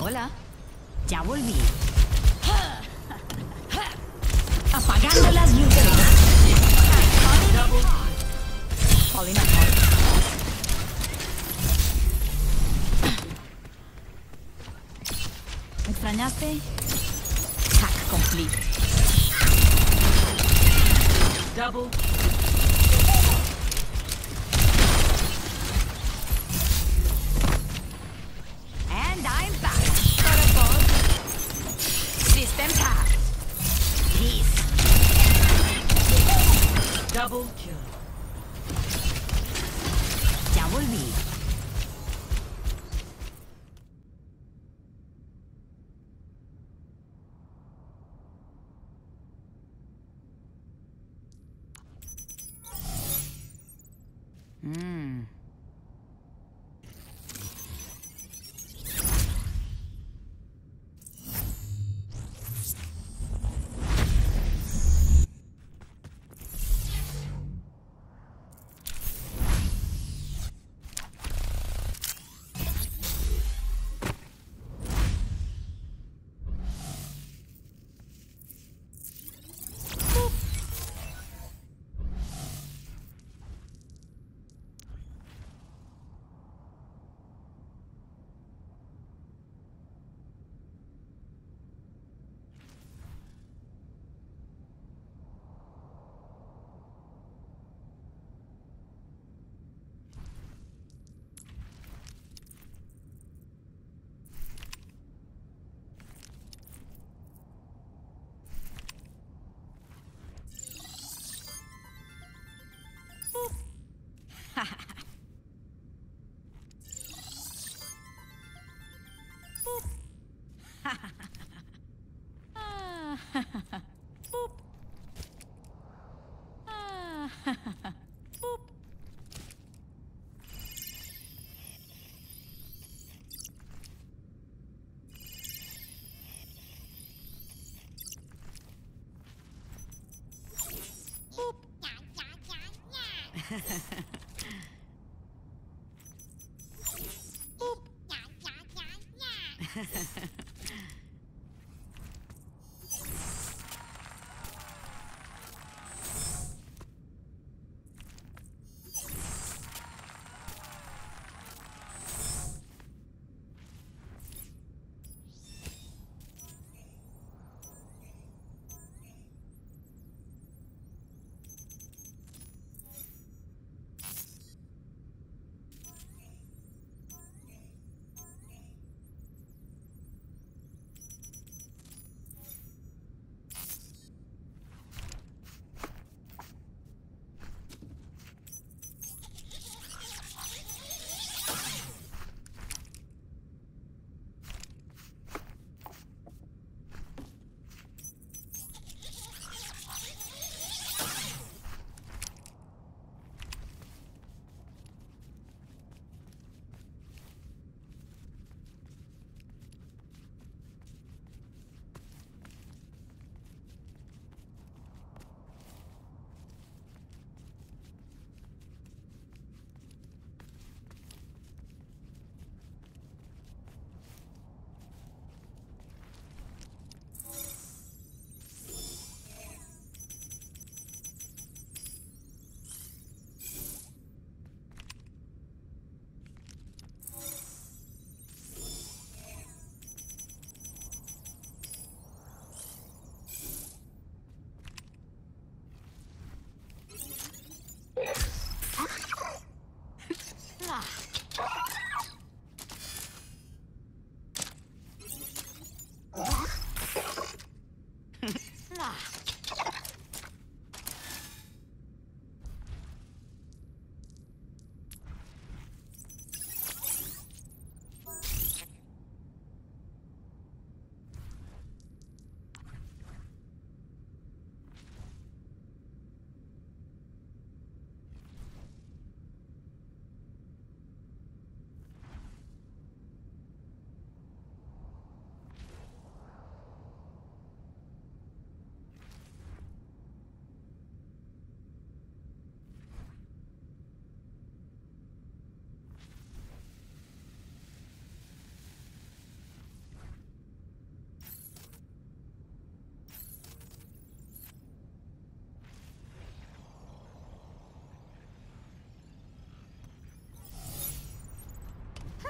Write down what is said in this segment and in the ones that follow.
Hola, ya volví. Apagando las luces. Falling apart. ¿Me extrañaste? Hack complete. Double. And I'm back. Protocol. System tapped. Peace. Double kill. Ya volví.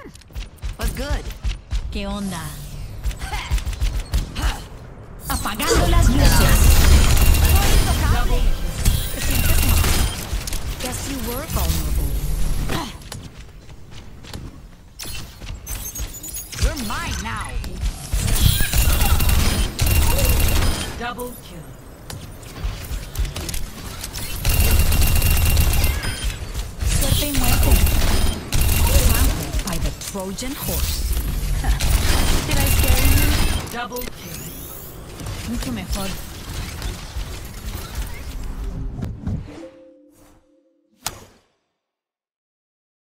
Was good. ¿Qué onda? Apagando las luces. Soy intocable. ¿Te sientes mal? Guess you were vulnerable. You're mine now. Double kill. Suerte y muerte. Trampled by the Trojan horse. Did I scare you? Double kill. Mucho mejor.